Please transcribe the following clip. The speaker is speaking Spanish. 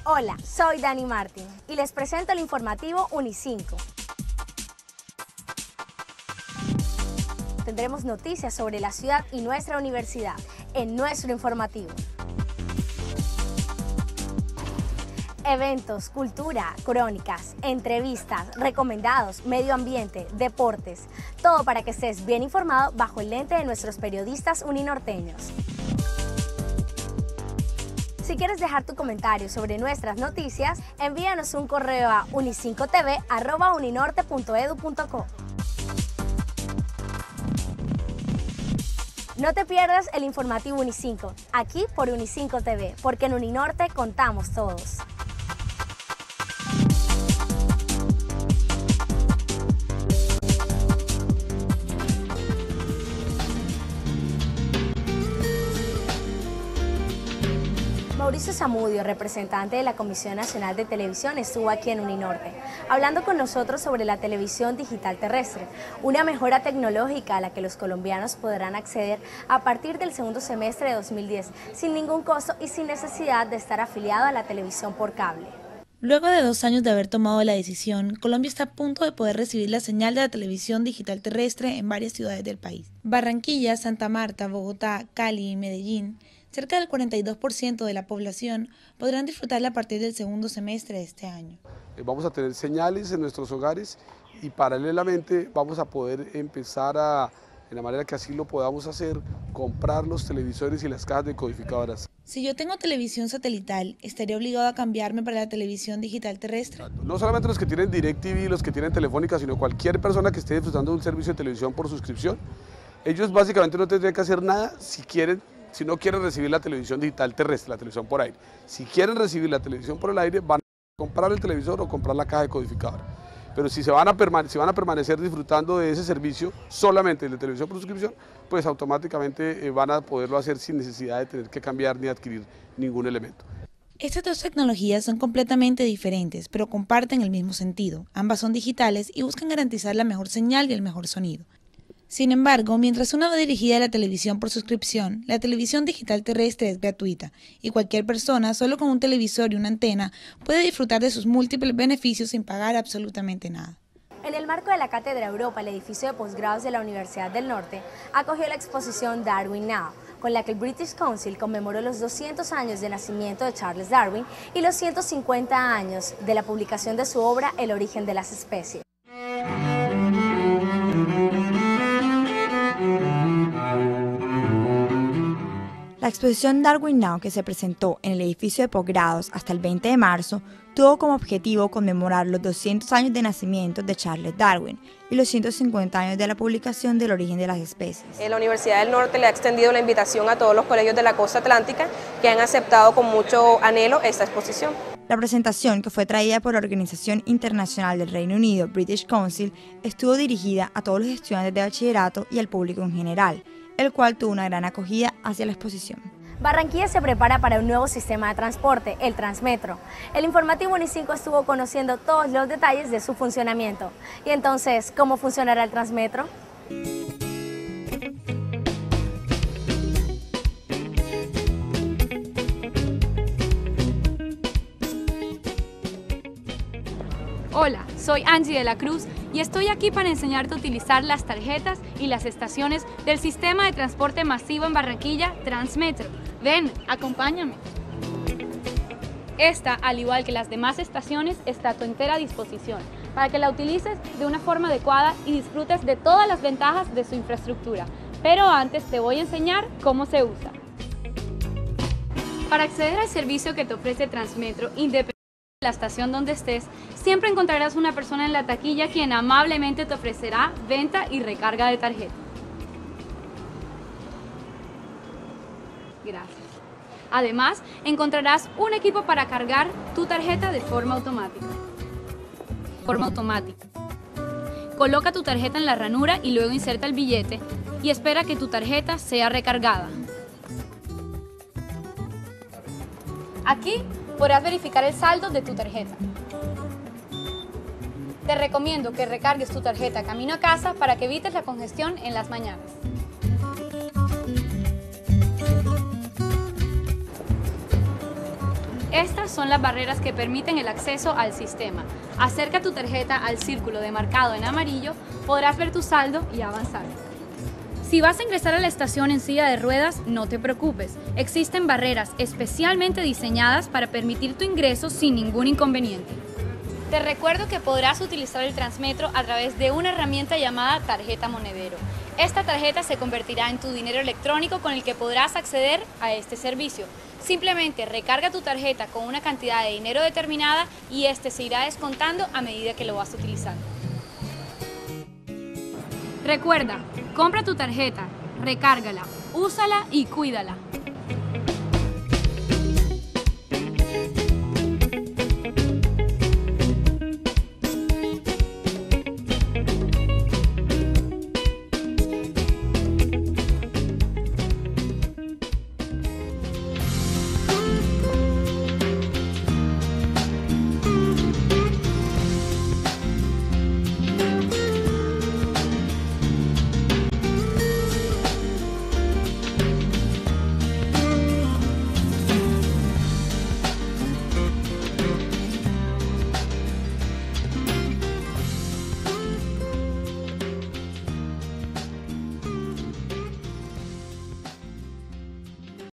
Hola, soy Dani Martín y les presento el informativo Unicinco. Tendremos noticias sobre la ciudad y nuestra universidad en nuestro informativo. Eventos, cultura, crónicas, entrevistas, recomendados, medio ambiente, deportes, todo para que estés bien informado bajo el lente de nuestros periodistas uninorteños. Si quieres dejar tu comentario sobre nuestras noticias, envíanos un correo a unicinco.tv@uninorte.edu.co. No te pierdas el informativo Unicinco, aquí por Unicinco TV, porque en Uninorte contamos todos. Mauricio Zamudio, representante de la Comisión Nacional de Televisión, estuvo aquí en Uninorte, hablando con nosotros sobre la televisión digital terrestre, una mejora tecnológica a la que los colombianos podrán acceder a partir del segundo semestre de 2010, sin ningún costo y sin necesidad de estar afiliado a la televisión por cable. Luego de 2 años de haber tomado la decisión, Colombia está a punto de poder recibir la señal de la televisión digital terrestre en varias ciudades del país. Barranquilla, Santa Marta, Bogotá, Cali y Medellín. Cerca del 42% de la población podrán disfrutarla a partir del segundo semestre de este año. Vamos a tener señales en nuestros hogares y paralelamente vamos a poder empezar a, en la manera que así lo podamos hacer, comprar los televisores y las cajas decodificadoras. Si yo tengo televisión satelital, ¿estaría obligado a cambiarme para la televisión digital terrestre? No solamente los que tienen DirecTV, los que tienen Telefónica, sino cualquier persona que esté disfrutando de un servicio de televisión por suscripción. Ellos básicamente no tendrían que hacer nada si no quieren recibir la televisión digital terrestre, la televisión por aire. Si quieren recibir la televisión por el aire, van a comprar el televisor o comprar la caja decodificadora. Pero si van a permanecer disfrutando de ese servicio solamente de televisión por suscripción, pues automáticamente van a poderlo hacer sin necesidad de tener que cambiar ni adquirir ningún elemento. Estas dos tecnologías son completamente diferentes, pero comparten el mismo sentido. Ambas son digitales y buscan garantizar la mejor señal y el mejor sonido. Sin embargo, mientras una va dirigida a la televisión por suscripción, la televisión digital terrestre es gratuita y cualquier persona, solo con un televisor y una antena, puede disfrutar de sus múltiples beneficios sin pagar absolutamente nada. En el marco de la Cátedra Europa, el edificio de posgrados de la Universidad del Norte acogió la exposición Darwin Now, con la que el British Council conmemoró los 200 años de nacimiento de Charles Darwin y los 150 años de la publicación de su obra El origen de las especies. La exposición Darwin Now, que se presentó en el edificio de posgrados hasta el 20 de marzo, tuvo como objetivo conmemorar los 200 años de nacimiento de Charles Darwin y los 150 años de la publicación del origen de las especies. La Universidad del Norte le ha extendido la invitación a todos los colegios de la costa atlántica que han aceptado con mucho anhelo esta exposición. La presentación, que fue traída por la Organización Internacional del Reino Unido, British Council, estuvo dirigida a todos los estudiantes de bachillerato y al público en general, el cual tuvo una gran acogida hacia la exposición. Barranquilla se prepara para un nuevo sistema de transporte, el Transmetro. El informativo Unicinco estuvo conociendo todos los detalles de su funcionamiento. Y entonces, ¿cómo funcionará el Transmetro? Hola, soy Angie de la Cruz y estoy aquí para enseñarte a utilizar las tarjetas y las estaciones del sistema de transporte masivo en Barranquilla, Transmetro. Ven, acompáñame. Esta, al igual que las demás estaciones, está a tu entera disposición para que la utilices de una forma adecuada y disfrutes de todas las ventajas de su infraestructura. Pero antes te voy a enseñar cómo se usa. Para acceder al servicio que te ofrece Transmetro, independientemente de la estación donde estés, siempre encontrarás una persona en la taquilla quien amablemente te ofrecerá venta y recarga de tarjeta. Gracias. Además, encontrarás un equipo para cargar tu tarjeta de forma automática. Coloca tu tarjeta en la ranura y luego inserta el billete y espera que tu tarjeta sea recargada. Aquí podrás verificar el saldo de tu tarjeta. Te recomiendo que recargues tu tarjeta camino a casa para que evites la congestión en las mañanas. Estas son las barreras que permiten el acceso al sistema. Acerca tu tarjeta al círculo demarcado en amarillo, podrás ver tu saldo y avanzar. Si vas a ingresar a la estación en silla de ruedas, no te preocupes. Existen barreras especialmente diseñadas para permitir tu ingreso sin ningún inconveniente. Te recuerdo que podrás utilizar el Transmetro a través de una herramienta llamada tarjeta monedero. Esta tarjeta se convertirá en tu dinero electrónico con el que podrás acceder a este servicio. Simplemente recarga tu tarjeta con una cantidad de dinero determinada y este se irá descontando a medida que lo vas utilizando. Recuerda, compra tu tarjeta, recárgala, úsala y cuídala.